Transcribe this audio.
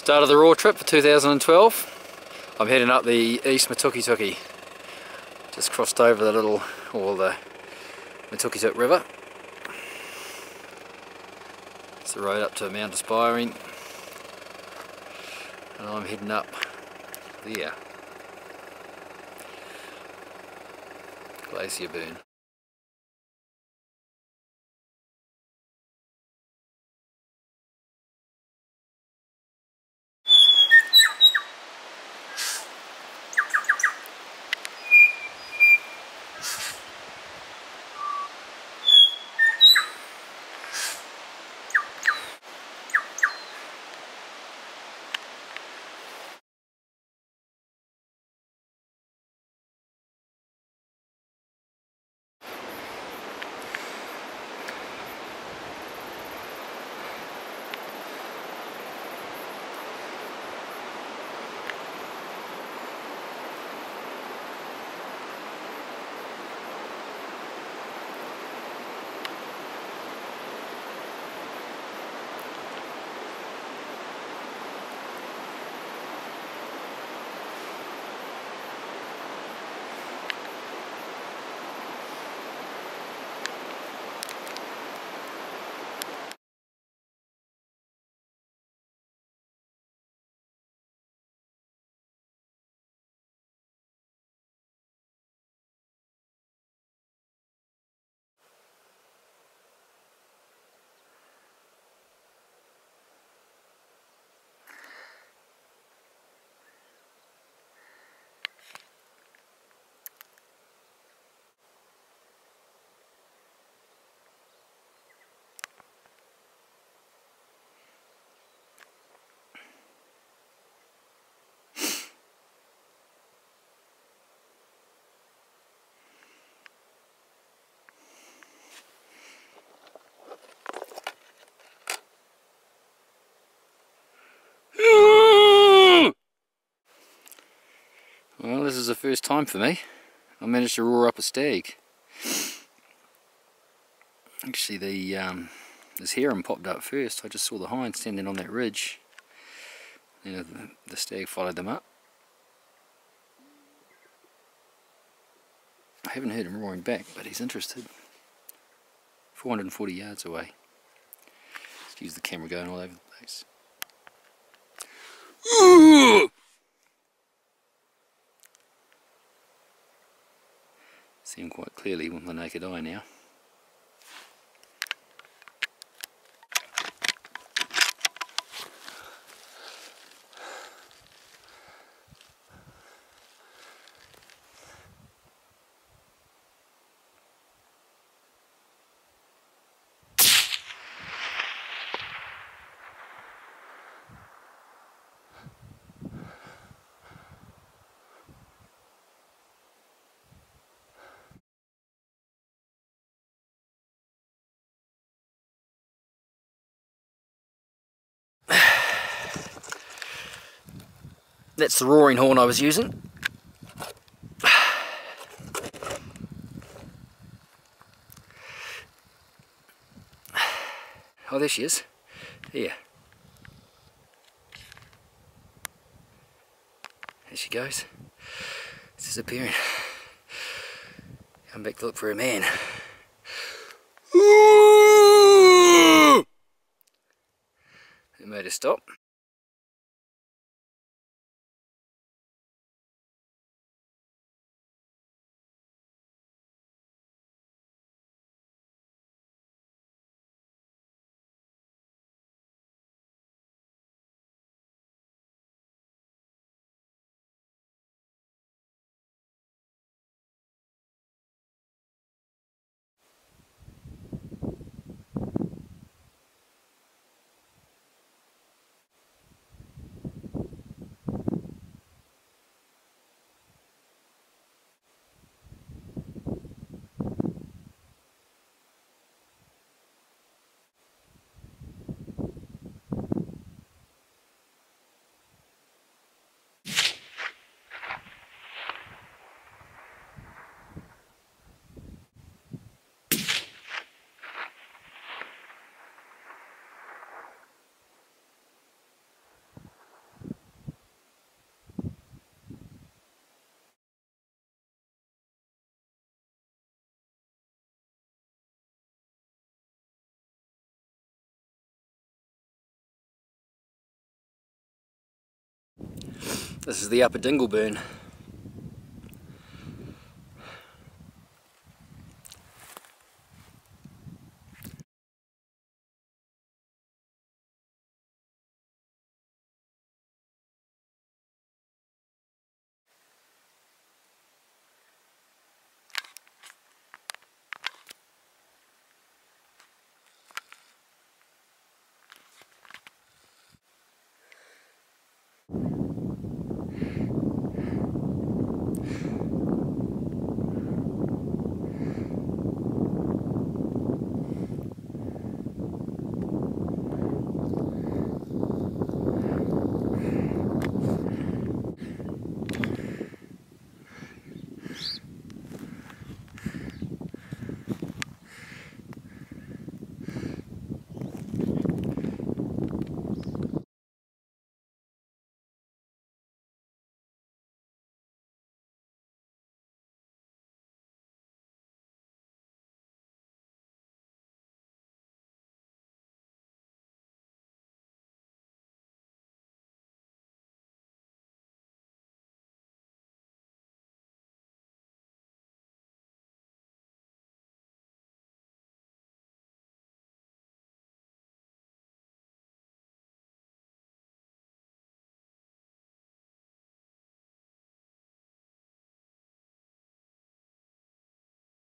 Start of the Raw trip for 2012. I'm heading up the East Matukituki. Just crossed over the Matukituki River. It's the road up to Mount Aspiring. And I'm heading up there. Glacier Burn. Well, this is the first time for me. I managed to roar up a stag. Actually, this heron popped up first. I just saw the hind standing on that ridge. The stag followed them up. I haven't heard him roaring back, but he's interested. 440 yards away. Excuse the camera going all over the place. See him quite clearly with the naked eye now. That's the roaring horn I was using. Oh, there she is. Here. There she goes. Disappearing. Come back to look for a man. It made her stop. This is the Upper Dingleburn.